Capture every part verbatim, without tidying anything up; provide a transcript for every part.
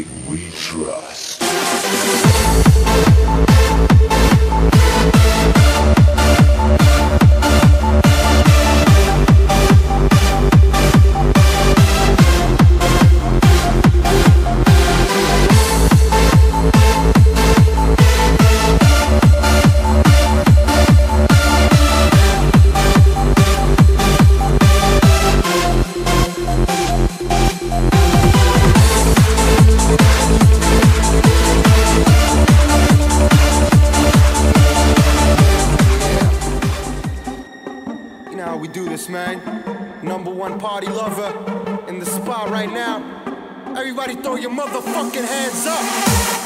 music we trust. Man, number one party lover in the spot right now. Everybody throw your motherfucking hands up.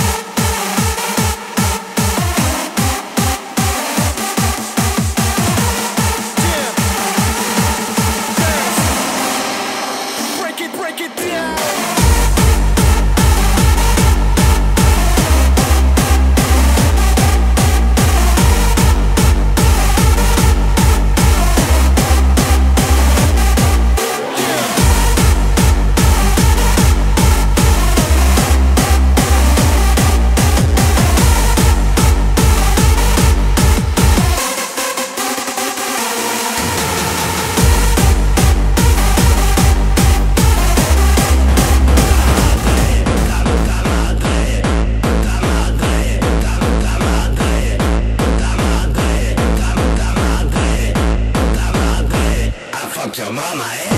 Your mama, eh?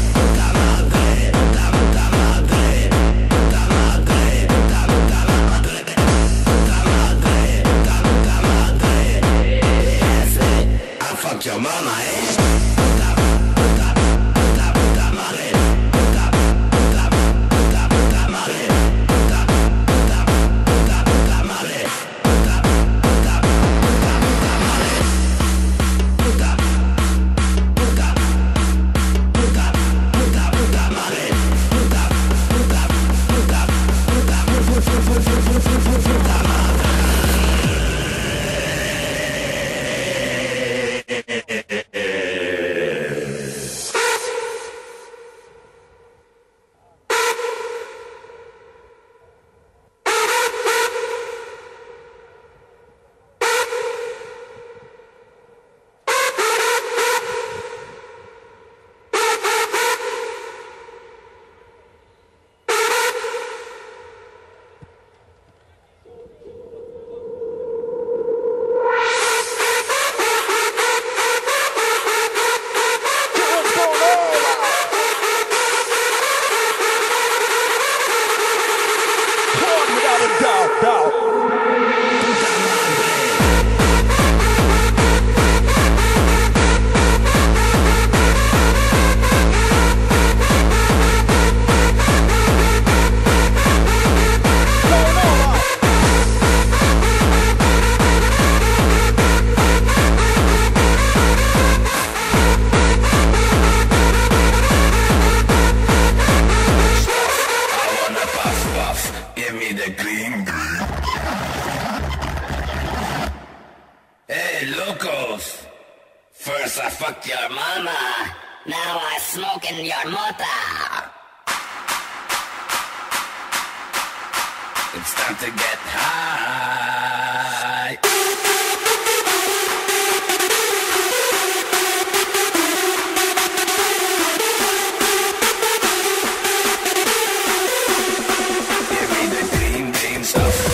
Fuck your mama, eh? Hey, locos! First I fucked your mama, now I smoke in your mota. It's time to get high. Give me the green bean stuff.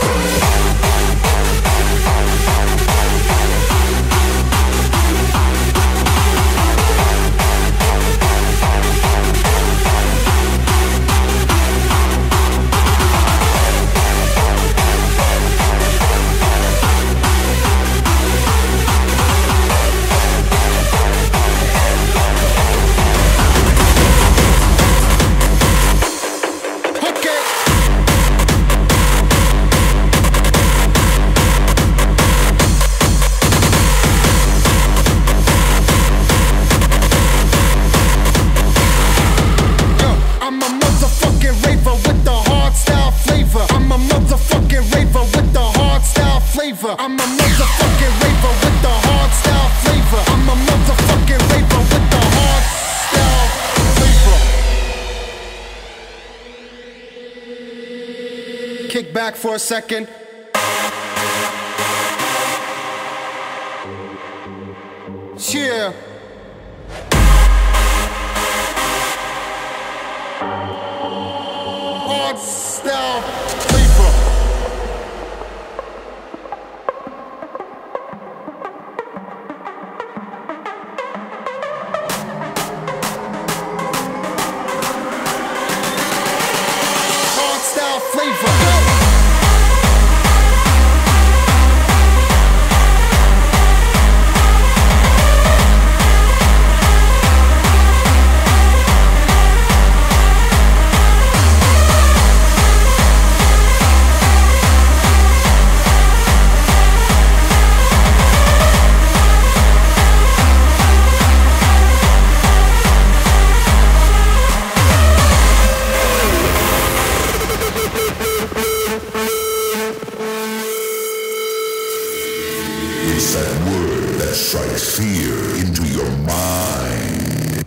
I'm a motherfucking raver with the hard style flavor. I'm a motherfucking raver with the hard style flavor. kick back for a second. Yeah. Hard style flavor. Hard style flavor. It's that word that strikes fear into your mind.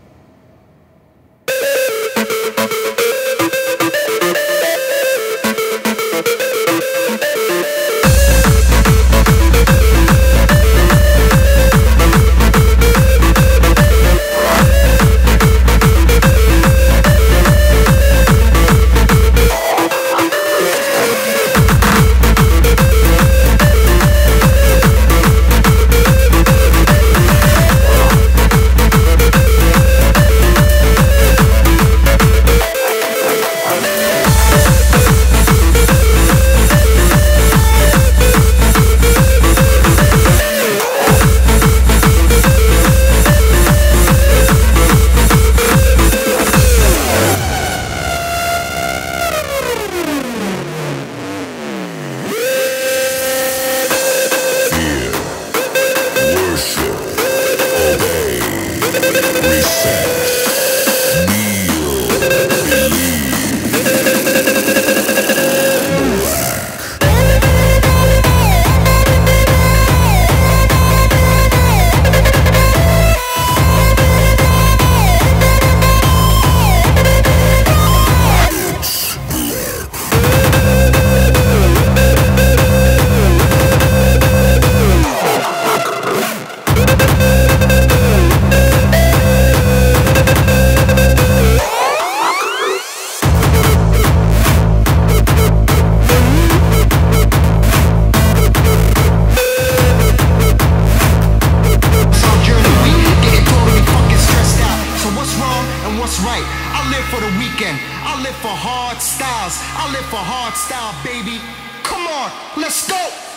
Right, I live for the weekend. I live for hard styles. I live for hard style, baby. Come on, let's go.